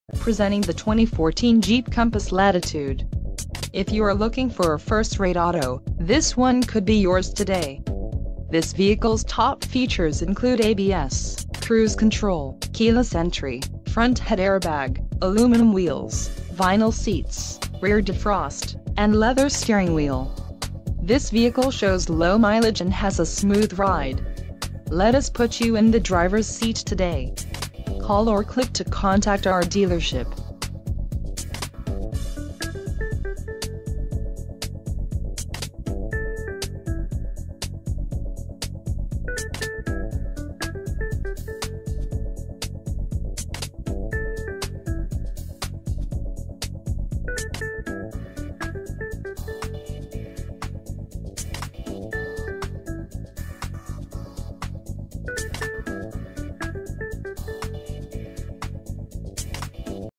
Presenting the 2014 Jeep Compass Latitude. If you are looking for a first-rate auto, this one could be yours today. This vehicle's top features include ABS, cruise control, keyless entry, front head airbag, aluminum wheels, vinyl seats, rear defrost, and leather steering wheel. This vehicle shows low mileage and has a smooth ride. Let us put you in the driver's seat today. Call or click to contact our dealership.